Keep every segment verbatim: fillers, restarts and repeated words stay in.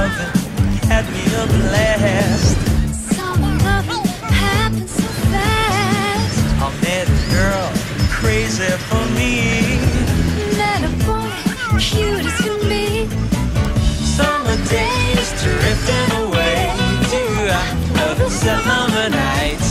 loving had me a blast. Summer loving happened so fast. I met a girl crazy for me. Met a boy cute as can be. Summer days drifting away to other summer nights.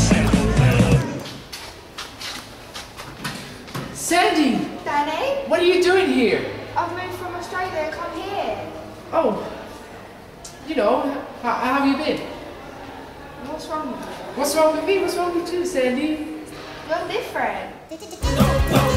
Sandy, Danny, what are you doing here? I've moved from Australia, come here. Oh, you know, how, how have you been? What's wrong with you? What's wrong with me? What's wrong with you, Sandy? You're different.